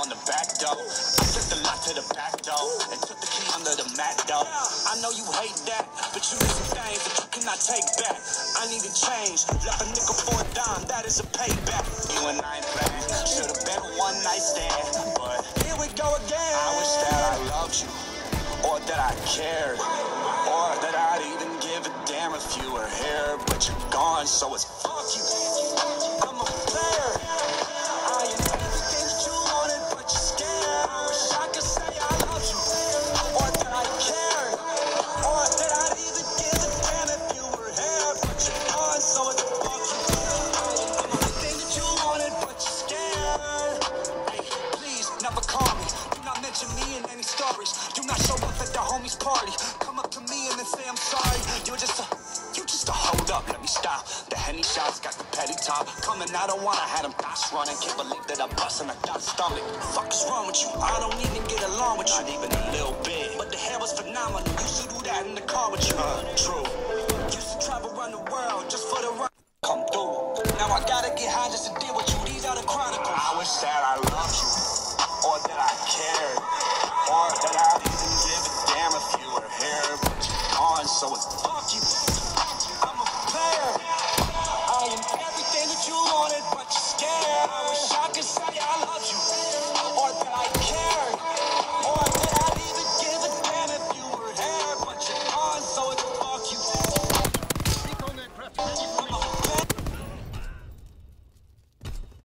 on the back door. I took the lock to the back door and took the key under the mat door. I know you hate that, but you did some things that you cannot take back. I need to change, left a nickel for a dime, that is a payback. You and I ain't playing, should've been a one night stand, but here we go again. I wish that I loved you, or that I cared, or that I'd even give a damn if you were here, but you're gone, so it's fuck you. I'm a player. I ain't everything that you wanted, but you're scared. I wish I could say I love you, or that I cared, or that I'd even give a damn if you were here, but you're gone, so it's fuck you. I'm everything that you wanted, but you're scared. Hey, please, never call me. Do not mention me in any stories. Do not show up at the homies' party. Come up to me and then say I'm sorry. You're just a hold up, let me stop. The Henny shots got the petty top. Coming, I don't wanna have them thoughts running. Can't believe that I'm busting a dot stomach. Fuck is wrong with you? I don't even get along with you, not even a little bit. But the hair was phenomenal. Used to do that in the car with you. True. Used to travel around the world just for the run. Come through. Now I gotta get high just to deal with you. These are the chronicles. I wish that I loved you, or that I cared, or that I'd even give a damn if you were here, but you're gone, so it's